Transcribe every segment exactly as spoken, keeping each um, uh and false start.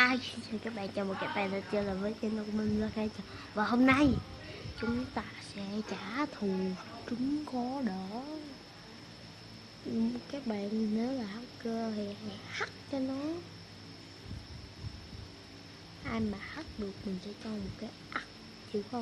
Hi, xin các bạn, chào mừng các bạn đã trở lại với channel của mình là Khai. Và hôm nay chúng ta sẽ trả thù trứng có đỏ. Các bạn nếu là hacker thì hãy hack cho nó. Ai mà hack được mình sẽ cho một cái ắt, chịu không?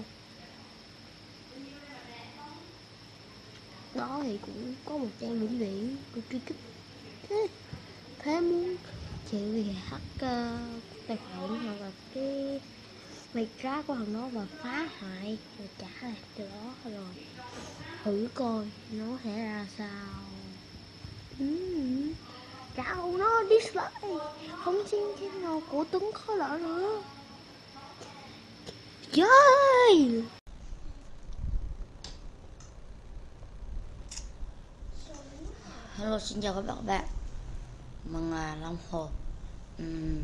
Đó thì cũng có một trang vĩnh viễn của truy kích. Thế, thế muốn chịu thì hack uh, tài khoản hoặc là cái Minecraft của thằng nó và phá hoại rồi trả lại từ đó rồi thử coi nó sẽ ra sao. uhm. Chào nó dislike không xin channel của Tuấn khó lỡ nữa. Chơi Hello, xin chào các bạn. Mình là Long Hồ. uhm.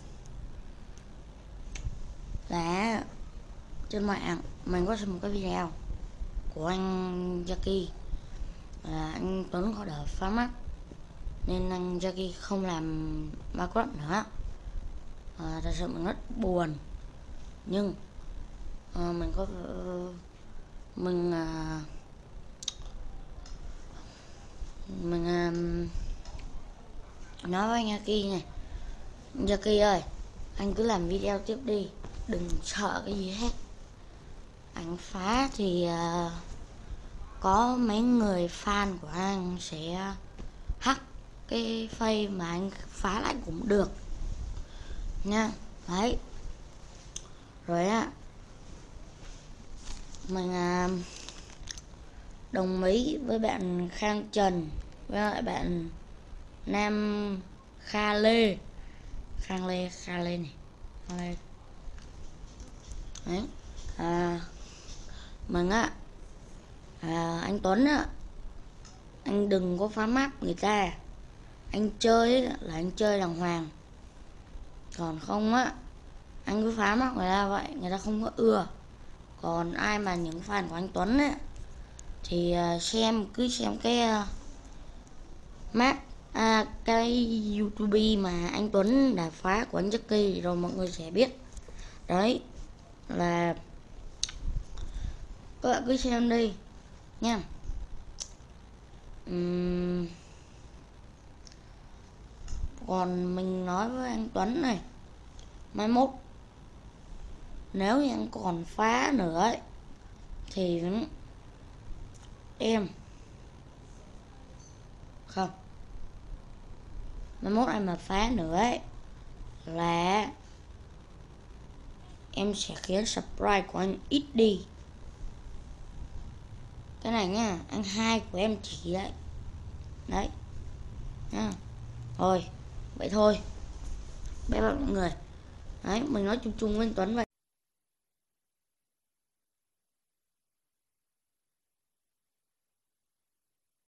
Là trên mạng mình có xem một cái video của anh Jackie là anh Tuấn có đỡ phá mắt nên anh Jackie không làm Minecraft nữa. à, thật sự mình rất buồn, nhưng à, mình có mình à, mình à, nói với anh Jackie này: Jackie ơi, anh cứ làm video tiếp đi, đừng sợ cái gì hết. Anh phá thì uh, có mấy người fan của anh sẽ hack cái face mà anh phá lại cũng được nha. Đấy, rồi á, mình uh, đồng ý với bạn Khang Trần với lại bạn Nam Kha Lê Khang Lê Kha Lê này Kha Lê. Đấy, à, mình á, à, anh Tuấn á, anh đừng có phá mắt người ta. Anh chơi ấy, là anh chơi đàng hoàng, còn không á anh cứ phá mắt người ta vậy người ta không có ưa. Còn ai mà những fan của anh Tuấn á thì uh, xem cứ xem cái uh, mát à, cái YouTube mà anh Tuấn đã phá của anh Jackie rồi mọi người sẽ biết. Đấy, là các bạn cứ xem đi nha. uhm, Còn mình nói với anh Tuấn này, mai mốt nếu như anh còn phá nữa ấy, thì em không, mai mốt anh mà phá nữa ấy là em sẽ khiến subscribe của anh ít đi. Cái này nha, anh hai của em chỉ đấy. Đấy nha. Rồi, vậy thôi, bye bye mọi người. Đấy, mình nói chung chung với anh Tuấn vậy.